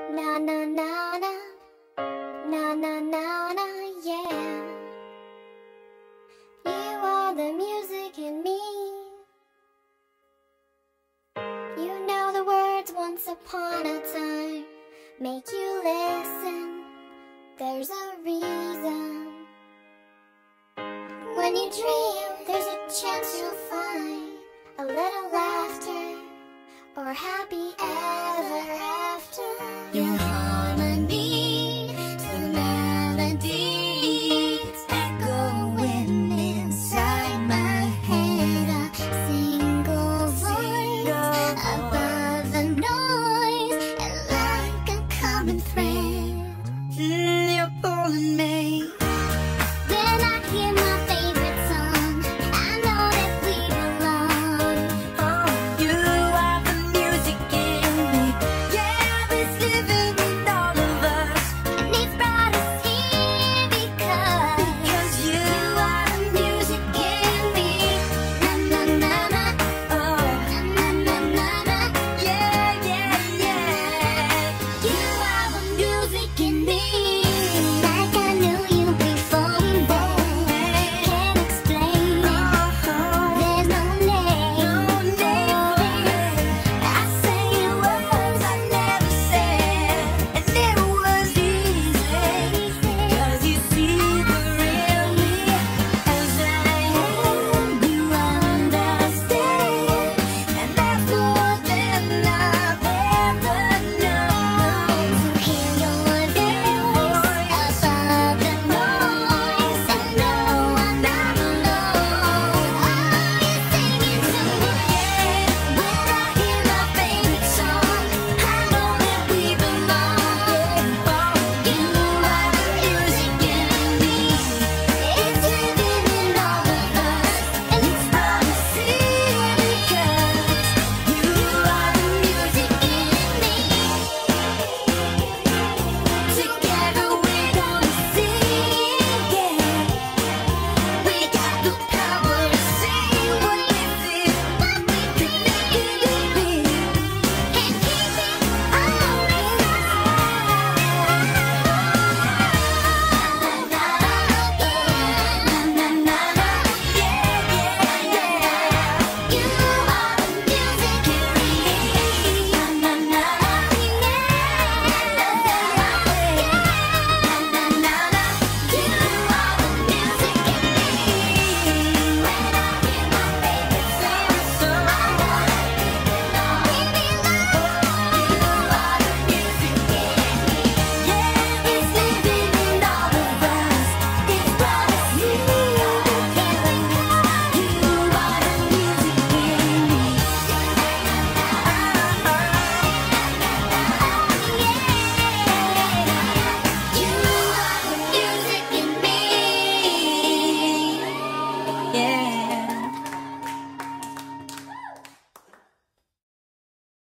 Na na na na, na na na na, yeah. You are the music in me. You know the words once upon a time make you listen. There's a reason. When you dream, there's a chance you'll find a little laughter or happy ever after. Your harmony to melodies echoing inside my head. A single voice above the noise, and like a common thread.